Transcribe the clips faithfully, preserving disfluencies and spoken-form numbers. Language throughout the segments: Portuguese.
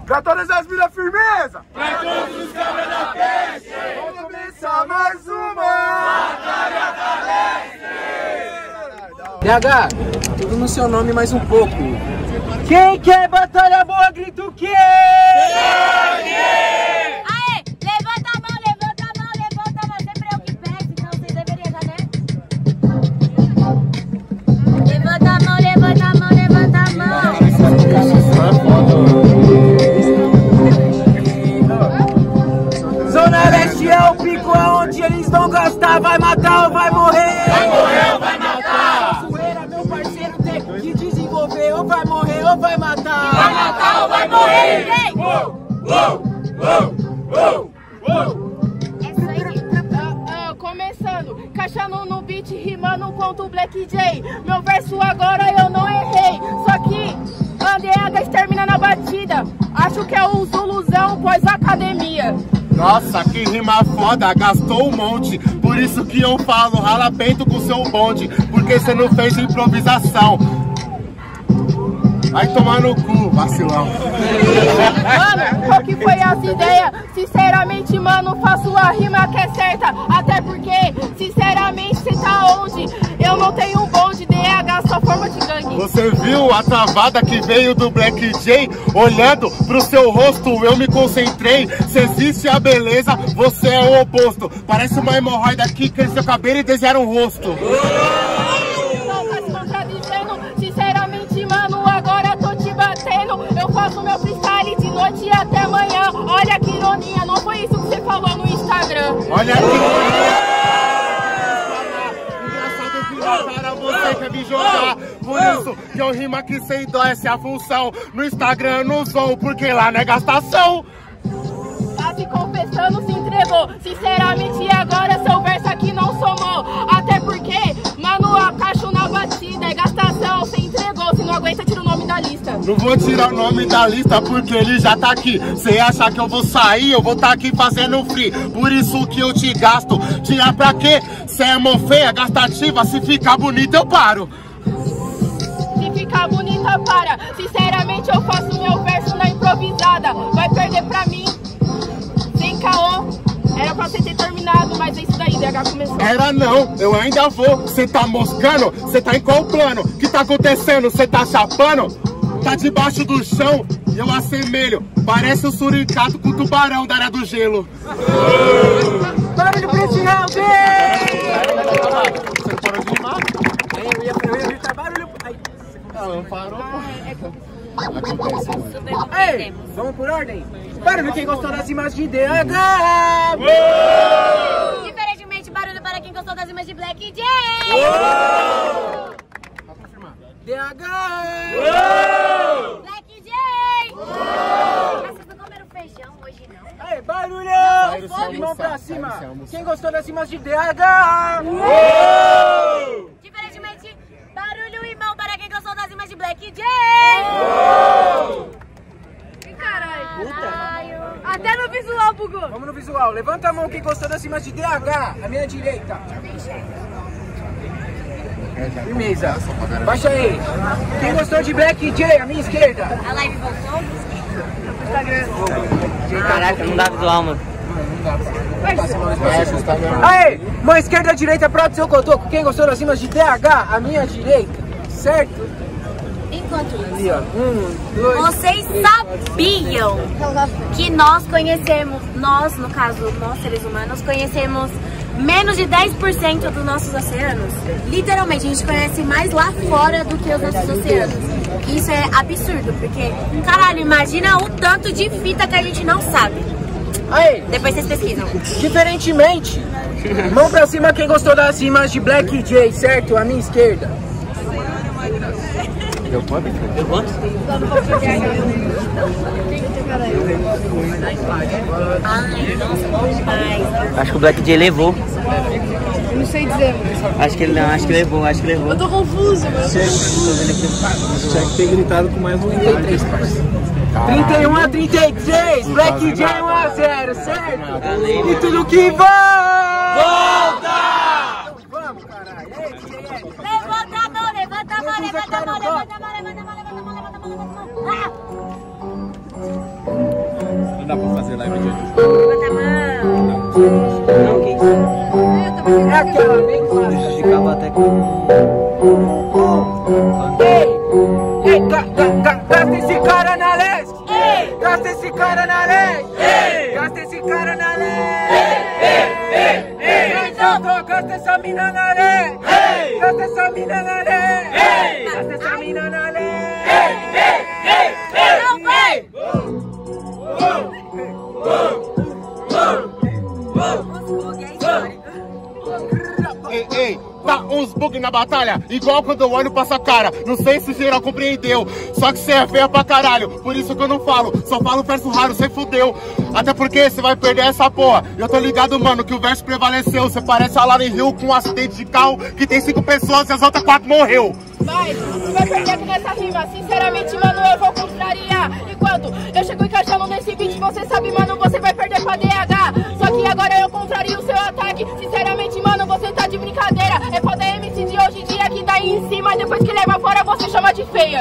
Pra todas as minas firmeza! Pra todos os cabras da peste! Vamos começar mais uma! Batalha da Leste! D H, tudo no seu nome mais um pouco. Quem quer batalha boa, grita o quê? Aê! Levanta a mão, levanta a mão, levanta a mão. Sempre eu que peço, então vocês deveriam já, né? Levanta a mão, levanta a mão, levanta a mão. Zona Leste é o pico aonde eles vão gastar. Vai matar ou vai morrer? Vai morrer ou vai matar? Zoeira, meu parceiro, tem que desenvolver. Ou vai morrer ou vai matar? Vai matar ou vai morrer? Uou, uou, uou, uou, uou. Começando, caixando no beat, rimando contra o Black J. Meu verso agora eu não errei, só que a D H termina na batida. Acho que é o Zuluzão pós-academia. Nossa, que rima foda, gastou um monte. Por isso que eu falo, rala peito com seu bonde. Porque você não fez improvisação. Vai tomar no cu, vacilão. Mano, qual que foi as ideias? Sinceramente, mano, faço a rima que é certa. Até porque, sinceramente, cê tá onde? Eu não tenho um bonde, D H, só forma de gangue. Você viu a travada que veio do Black J? Olhando pro seu rosto, eu me concentrei. Se existe a beleza, você é o oposto. Parece uma hemorroida que cresceu o cabelo e desenharam o rosto. Não tá se contradizendo, sinceramente, mano, agora tô te batendo. Eu faço meu freestyle de noite até amanhã. Olha que ironia, não foi isso que você falou no Instagram. Olha que ironia. Engraçado que na cara você quer me jogar. Por isso que eu rimo aqui sem dó, essa é a função. No Instagram não sou, porque lá não é gastação. Tá se confessando, se entregou. Sinceramente, agora seu verso aqui não somou. Até porque, mano, a caixa na batida é gastação. Você entregou, se não aguenta, tira o nome da lista. Não vou tirar o nome da lista porque ele já tá aqui. Cê acha que eu vou sair, eu vou tá aqui fazendo free. Por isso que eu te gasto. Tirar pra quê? Cê é mó feia, gastativa. Se ficar bonita eu paro. Se ficar bonita, para. Sinceramente, eu faço meu verso na improvisada. Vai perder pra mim. Sem caô. Era pra você ter terminado, mas é isso daí, D H começou. Era não, eu ainda vou. Cê tá moscando? Cê tá em qual plano? O que tá acontecendo? Cê tá chapando? Tá debaixo do chão e eu assemelho. Parece o suricato com o tubarão da área do gelo. Barulho pra esse round! Você não parou de rimar? Aí eu ia pra eu ia gritar barulho. Aí. Não, não parou. Ei, vamos por ordem? Barulho quem gostou das rimas de D H! Diferentemente, barulho para quem gostou das rimas de Black J. D H! Black J. Vocês não comeram feijão hoje, não? Ei, barulho! Mão pra cima! Quem gostou das rimas de D H? Diferentemente, barulho e mão para quem gostou das rimas de Black J. Caralho. Caralho. Até no visual bugou. Vamos no visual. Levanta a mão quem gostou das rimas de D H. A minha direita. Firmeza. Baixa aí. Quem gostou de Black J? A minha esquerda. A live voltou? Caraca, não dá visual, mano. Aê, mão esquerda, direita, prato, seu cotoco. Quem gostou das rimas de D H? A minha direita. Certo? Enquanto isso, Ali, ó. Um, dois. vocês sabiam que nós conhecemos, nós, no caso, nós seres humanos, conhecemos menos de dez por cento dos nossos oceanos? Literalmente, a gente conhece mais lá fora do que os nossos oceanos. Isso é absurdo, porque, caralho, imagina o tanto de fita que a gente não sabe. Aí, Depois vocês pesquisam. diferentemente, mão pra cima quem gostou das rimas de Black J, certo? A minha esquerda. Deu quanto? Deu quanto? Ai, nossa, bom demais. Acho que o Black J levou. Não sei dizer. Acho que ele não, acho que levou, acho que levou. Eu tô confuso, mano. Tinha que ter gritado com mais vontade. trinta e um a trinta e três, Black J um a zero, certo? E tudo que vai! Volta! Vamos, caralho! Ei, D J L! Levanta a mão, levanta a mão, levanta a mão, levanta a mão, levanta a mão, levanta a mão, levanta a mão, levanta a mão. Ah! Não dá pra fazer live de hoje. Levanta a mão. Não, que isso? É aquela bem clássica. Ficava até com... Ei! Ei, ga, ga, ga, gasta esse cara na leste! Ei! Gasta esse cara na leste! Ei! Gasta esse cara na leste! Ei! Ei! Ei! Então, gasta essa mina na leste! Ei! Gasta essa mina na leste! Ei! Gasta essa mina na leste! Ei! Ei! Ei! Não vai! Ei, ei, tá uns bug na batalha, igual quando eu olho pra sua cara. Não sei se geral compreendeu, só que cê é feia pra caralho. Por isso que eu não falo, só falo verso raro, cê fudeu. Até porque cê vai perder essa porra. Eu tô ligado, mano, que o verso prevaleceu. Cê parece a Lauren Hill com um acidente de carro que tem cinco pessoas e as outras quatro morreu. Mas você vai perder aqui nessa rima. Sinceramente, mano, eu vou contrariar. Enquanto eu chego encaixando nesse beat, você sabe, mano, você vai perder pra D H. Só que agora eu contrario o seu ataque. Sinceramente, mano, você tá de brincadeira. É foda M C de hoje em dia que daí em cima, e depois que leva fora, você chama de feia.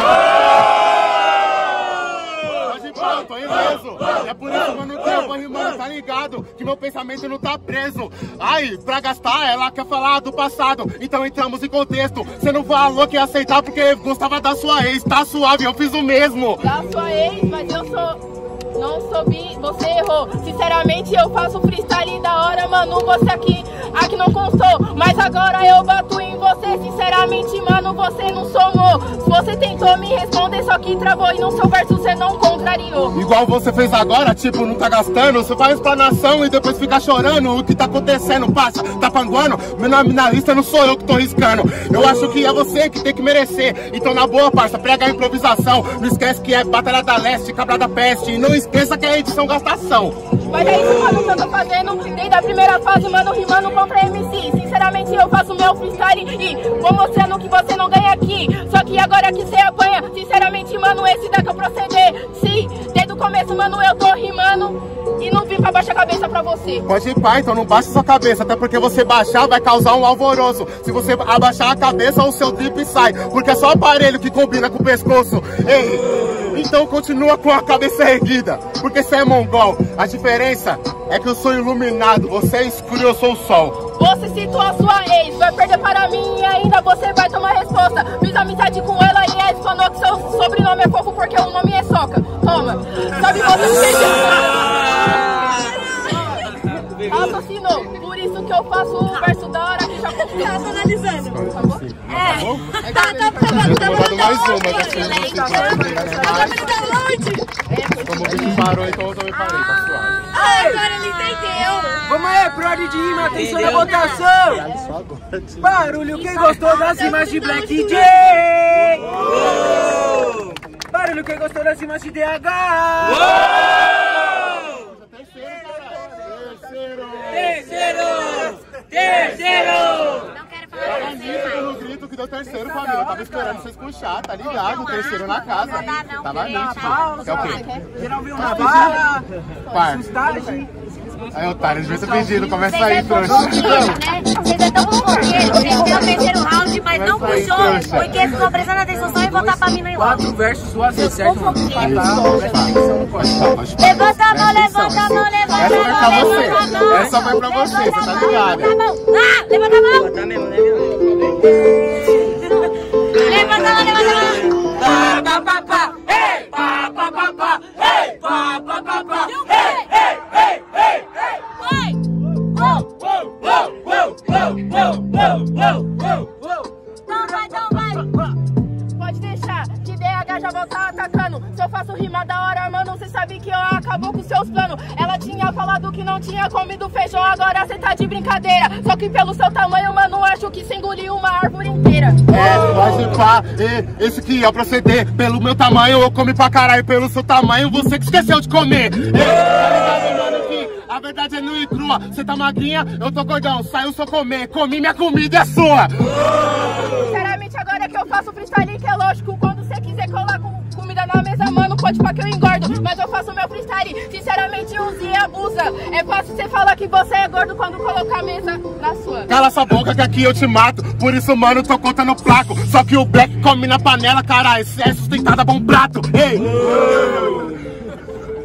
Pode pá, tô ileso. É por isso, mano, que eu vou rimando, tá ligado? Que meu pensamento não tá preso. Ai, pra gastar, ela quer falar do passado. Então entramos em contexto. Você não falou que ia aceitar porque gostava da sua ex. Tá suave, eu fiz o mesmo. Da sua ex, mas eu sou... Não soube, você errou. Sinceramente, eu faço freestyle da hora, mano. Você aqui, aqui não constou. Mas agora eu bato em você. Sinceramente, mano, você não somou. Se você tentou me responder, só que travou. E no seu verso você não contrariou. Igual você fez agora, tipo, não tá gastando. Você faz explanação e depois fica chorando. O que tá acontecendo, passa, tá panguando. Meu nome na lista não sou eu que tô riscando. Eu acho que é você que tem que merecer. Então na boa, parça, prega a improvisação. Não esquece que é Batalha da Leste, Cabra da Peste. E não esqueça que é edição gastação. Mas é isso, mano, que eu tô fazendo desde a primeira fase, mano, rimando contra M C. Sinceramente, eu faço meu freestyle e vou mostrando que você não ganha aqui. Só que agora que você apanha, sinceramente, mano, esse daqui é o proceder. Sim, desde o começo, mano, eu tô rimando e não vim pra baixar a cabeça pra você. Pode ir, pai, então não baixa sua cabeça. Até porque você baixar vai causar um alvoroço. Se você abaixar a cabeça, o seu drip sai. Porque é só o aparelho que combina com o pescoço. Ei, então continua com a cabeça erguida. Porque você é mongol. A diferença é que eu sou iluminado. Você é escuro e eu sou o sol. Você citou a sua ex, vai perder para mim e ainda você vai tomar resposta. Fiz amizade com ela e ela falou que seu sobrenome é fofo porque o nome é Soca. Toma, sabe você que raciocinou, por isso que eu faço o verso da hora que já comprei. Tá analisando. Por favor. É. Tá, tá, tá, Eu tô mandando mais uma, tá tá sendo Como o bicho parou, então eu também parei, tá suave. Ah, agora ele entendeu. Vamos aí, prod de rima, atenção na votação! Barulho, quem gostou das rimas de Black J? Barulho, quem gostou das rimas de D H? Terceiro! Terceiro! Terceiro! Não quero falar com você mais. Pelo grito que deu terceiro, família. Eu tava esperando vocês puxar, tá ligado? Terceiro na casa. Não dá, não. Tava nítido. É o quê? Geral viu uma bala, Par. sustagem. Aí, otário, devia ter pedido. Começa Vocês aí, é tão trouxa. fofoqueiro, né? Vocês é tão fofoqueiro. Vocês deu o terceiro round, mas não Começa aí, puxou. trouxa. Porque ficou prestando atenção só em voltar pra mim no enlogo. Quatro versos suas vezes, certo? Fofoqueiro. Presta atenção no corte. Levanta a mão, levanta a mão, levanta Essa a vai pra mão, você. levanta a mão. Essa vai pra você, você tá ligado? Levanta a mão. Ah, levanta a mão. Tá mesmo, né, meu? Levanta a mão, levanta a mão. Pá, pá, pá, pá. Ei, pá, pá, pá, pá. Ei, pá, pá, pá, pá. Ei, ei, ei, ei, ei. Oi. Uou, uou, uou, uou, uou, uou, uou, uou. Então vai, então vai. Pode deixar, que D H já volta atacando. Se eu faço rima da hora, mano, cê sabe que eu acabou com seus planos. Ela tinha falado que não tinha comido feijão, agora cê tá de brincadeira. Só que pelo seu tamanho, mano, acho que cê engoliu uma árvore inteira. É, pode pá, e esse que é o proceder. Pelo meu tamanho, eu comi pra caralho. Pelo seu tamanho, você que esqueceu de comer. Ei, tá ligado, mano, que a verdade é nua e crua. Você tá magrinha, eu tô gordão. Saiu só comer, comi minha comida, é sua. Sinceramente, agora que eu faço freestyle, que é lógico, quando você quiser colar com comida na mesa, mano, pode falar que eu engordo. Mas eu faço meu freestyle, sinceramente, use e abusa. É fácil você falar que você é gordo quando colocar a mesa na sua. Cala essa boca que aqui eu te mato. Por isso, mano, tô contando placo. Só que o Black come na panela, caralho. Cê é sustentada bom prato. Ei!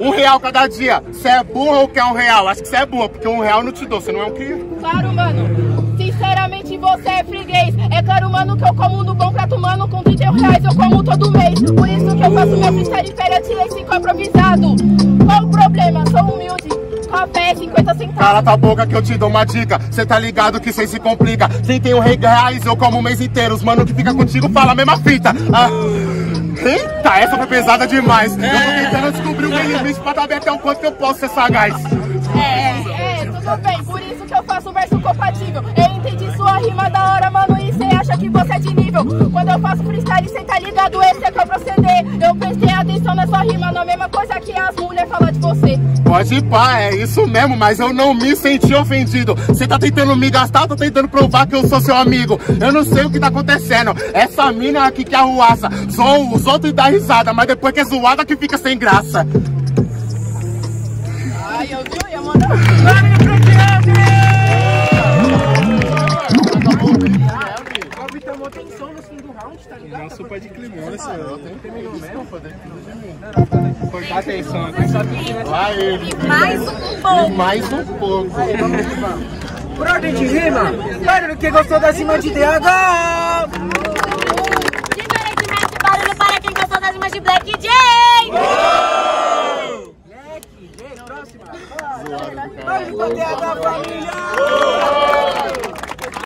Um real cada dia. Você é burro ou quer um real? Acho que você é burro, porque um real não te dou, você não é um cria. Claro, mano. Sinceramente, você é freguês. É claro, mano, que eu como no bom prato, mano. Com trinta reais eu como todo mês. Por isso que eu faço meu freestyle de férias, tirei cinco improvisado. Qual o problema? Sou humilde. Café, cinquenta centavos. Cala tua boca que eu te dou uma dica. Cê tá ligado que cê se complica. trinta e um reais eu como o mês inteiro. Os mano que fica contigo fala a mesma fita. Ah. Eita, essa foi pesada demais. Eu tô tentando descobrir o meu limite pra saber até o quanto que eu posso ser sagaz. É, é, tudo bem, por isso que eu faço verso compatível. Eu entendi sua rima da hora, mano, e cê acha que você é de nível. Quando eu faço freestyle, cê tá ligado, esse é que eu proceder. Eu prestei atenção na sua rima, não é a mesma coisa que as mulheres falam de você. Pode ir pá, é isso mesmo, mas eu não me senti ofendido. Cê tá tentando me gastar, eu tô tentando provar que eu sou seu amigo. Eu não sei o que tá acontecendo. Essa mina aqui que arruaça, zoa os outros e dá risada, mas depois que é zoada que fica sem graça. Ai, eu vi, eu ia mandar. O Gabi tomou atenção no fim do round, tá ligado? Não, sopa de climão, esse eu tenho que Terminou mesmo? Cortar atenção, né? Vai ele. E mais um pouco. E mais um pouco. Por ordem de rima, para no que gostou da cima de D H.